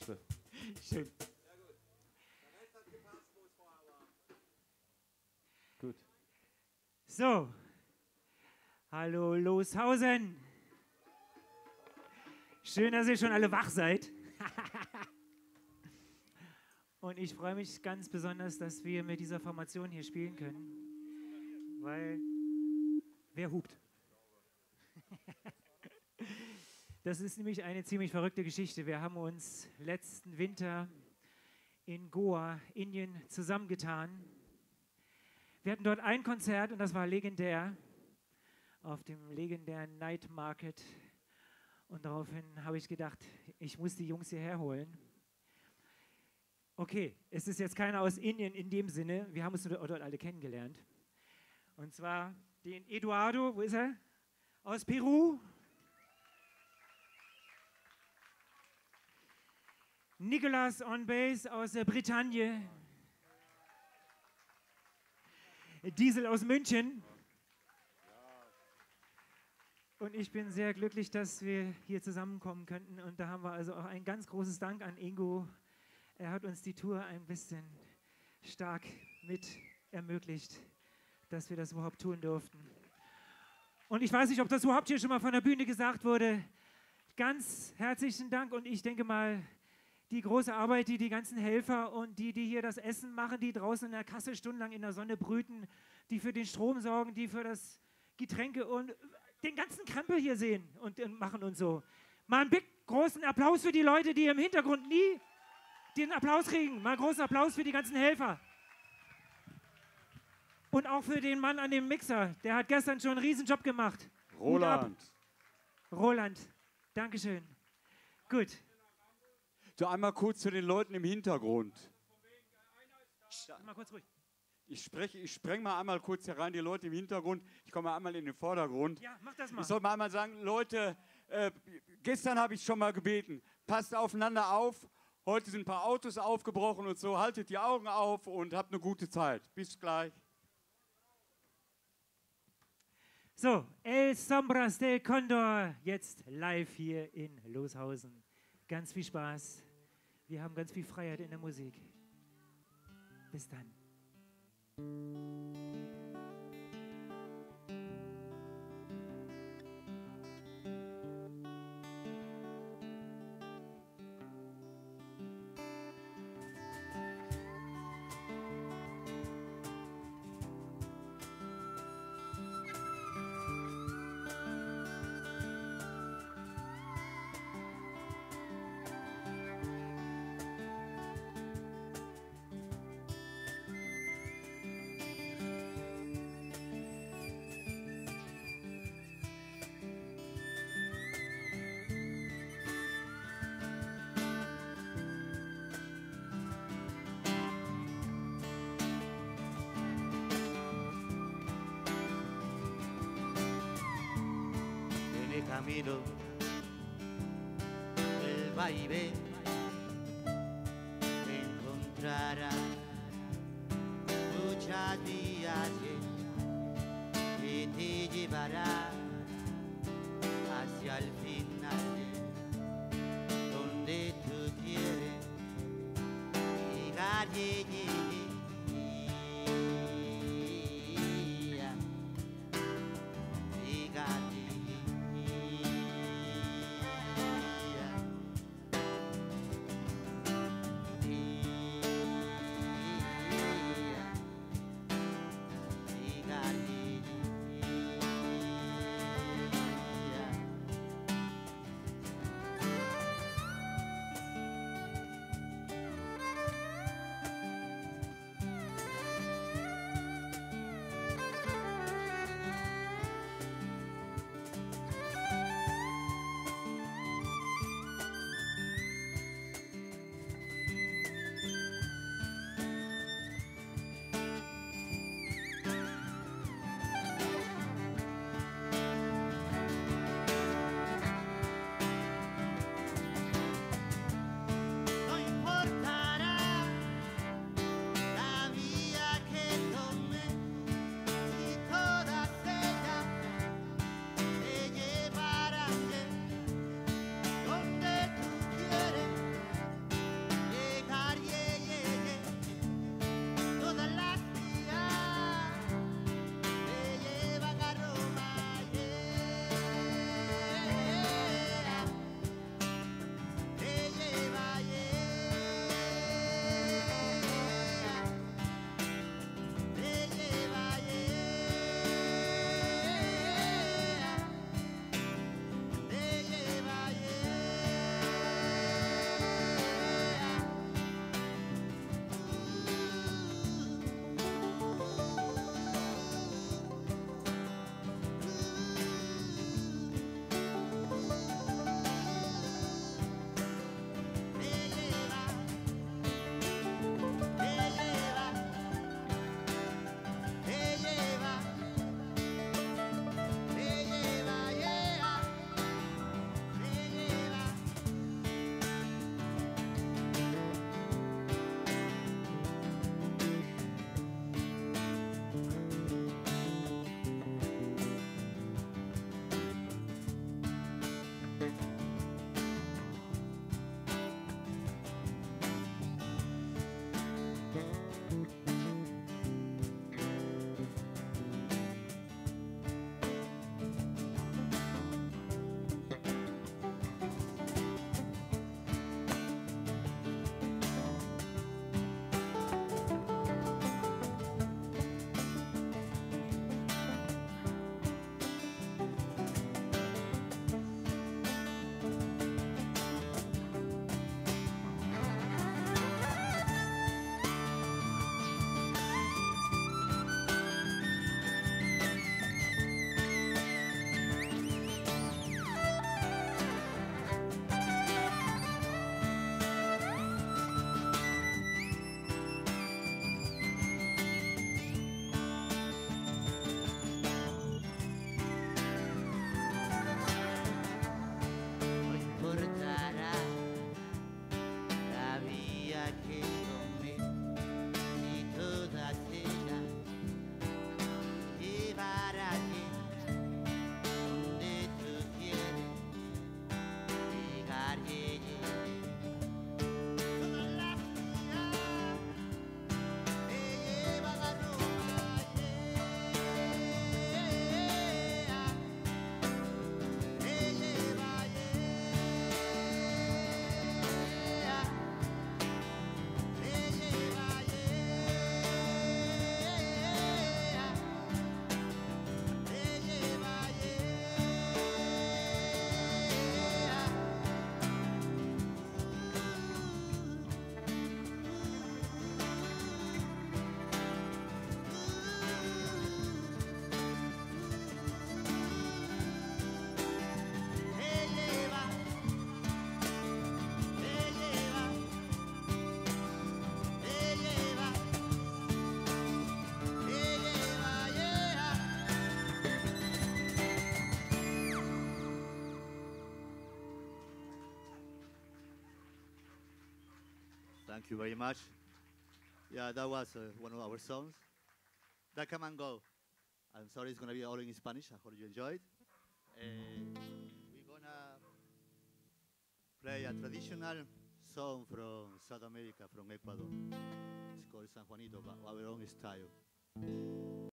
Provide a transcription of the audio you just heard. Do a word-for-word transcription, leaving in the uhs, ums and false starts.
Schön. Sehr gut. Der Rest hat gepasst, wo es vorher war. Gut. So. Hallo Loshausen. Schön, dass ihr schon alle wach seid. Und ich freue mich ganz besonders, dass wir mit dieser Formation hier spielen können. Weil, wer hupt? Das ist nämlich eine ziemlich verrückte Geschichte. Wir haben uns letzten Winter in Goa, Indien, zusammengetan. Wir hatten dort ein Konzert und das war legendär auf dem legendären Night Market. Und daraufhin habe ich gedacht, ich muss die Jungs hierher holen. Okay, es ist jetzt keiner aus Indien in dem Sinne. Wir haben uns dort alle kennengelernt. Und zwar den Eduardo, wo ist er? Aus Peru. Nicolas on Bass aus der Bretagne. Diesel aus München. Und ich bin sehr glücklich, dass wir hier zusammenkommen könnten. Und da haben wir also auch ein ganz großes Dank an Ingo. Er hat uns die Tour ein bisschen stark mit ermöglicht, dass wir das überhaupt tun durften. Und ich weiß nicht, ob das überhaupt hier schon mal von der Bühne gesagt wurde. Ganz herzlichen Dank und ich denke mal, die große Arbeit, die die ganzen Helfer und die, die hier das Essen machen, die draußen in der Kasse stundenlang in der Sonne brüten, die für den Strom sorgen, die für das Getränke und den ganzen Krempel hier sehen und, und machen und so. Mal einen big, großen Applaus für die Leute, die im Hintergrund nie den Applaus kriegen. Mal einen großen Applaus für die ganzen Helfer. Und auch für den Mann an dem Mixer. Der hat gestern schon einen Riesenjob gemacht. Roland. Roland, Dankeschön. Gut. So, einmal kurz zu den Leuten im Hintergrund. Mal kurz ruhig. Ich spreche, ich spreng mal einmal kurz hier rein, die Leute im Hintergrund. Ich komme mal einmal in den Vordergrund. Ja, mach das mal. Ich soll mal einmal sagen, Leute, äh, gestern habe ich schon mal gebeten, passt aufeinander auf. Heute sind ein paar Autos aufgebrochen und so. Haltet die Augen auf und habt eine gute Zeit. Bis gleich. So, El Sombras del Condor, jetzt live hier in Loshausen. Ganz viel Spaß. Wir haben ganz viel Freiheit in der Musik. Bis dann. Camino del vaivén encontrarás muchas vías que te llevará hacia el final donde tú quieres llegar. Thank you very much. Yeah, that was uh, one of our songs. That Come and Go. I'm sorry it's going to be all in Spanish. I hope you enjoyed. Uh, we're going to play a traditional song from South America, from Ecuador. It's called San Juanito, but our own style.